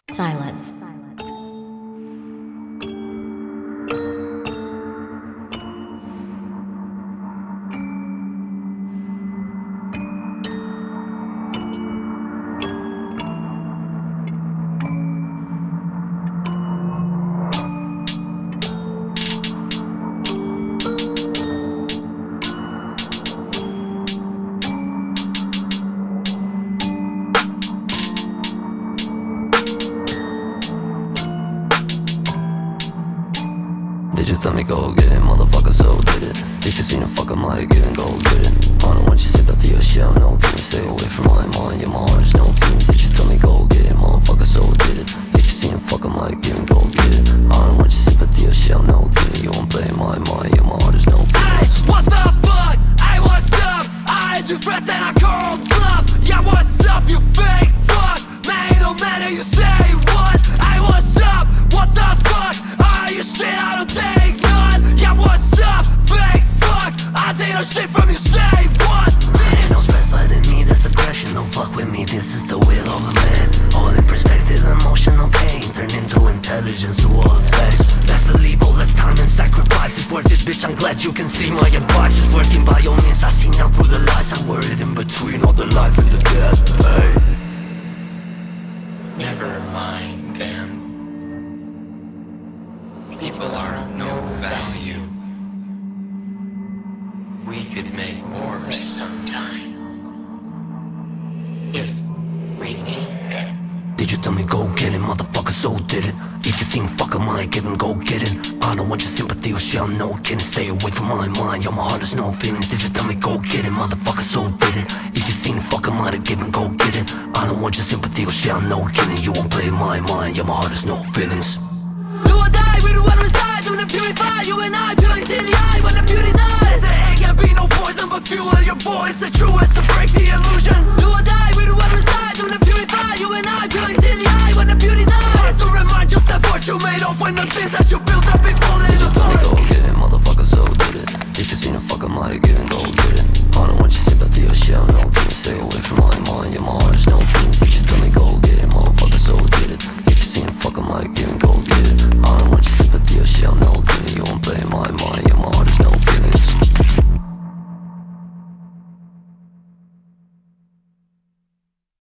Silence. Did you tell me go get it, motherfucker, so did it. If you seen a fuck, I might get it, go get it. I don't want you sympathy or shit, no kidding. Stay away from my mind, yeah, my heart is no feelings. Did you tell me go get it, motherfucker, so did it. If you seen a fuck, I might get it, go get it. I don't want your sympathy or shit, no kidding. You won't play my mind, yeah, my heart is no feelings. Hey, what the fuck? Hey, what's up? I had your friends and I called bluff. Yeah, what's up, you fake fuck? Man, it don't matter, you say what? Hey, what's up? What the fuck? You shit, I don't take none. Yeah, what's up, fake fuck? I take no shit from you, say what? Ain't no stress, but in me there's aggression. Don't fuck with me, this is the will of a man. All in perspective, emotional pain turn into intelligence to all effects. Best believe all the time and sacrifice is worth it, bitch. I'm glad you can see my advice is working. By all means, I see now through the lies. I'm worried in between all the life and the death. Hey, never mind them. People are of no value. We could make more sometime if we need them. did you tell me go get it, motherfucker, so did it. If you seen fuck, I might give him, go get it. I don't want your sympathy or shit, I'm no kidding. Stay away from my mind, yo, my heart has no feelings. Did you tell me go get it, motherfucker, so did it. If you seen fuck, I might have given, go get it. I don't want your sympathy or shit, I'm no kidding. You won't play my mind, yo, my heart has no feelings. Do or die, we do what we decide. Do the purify, you and I, peeling to the eye when the beauty dies. There ain't gonna be no poison but fuel in your voice. The truest of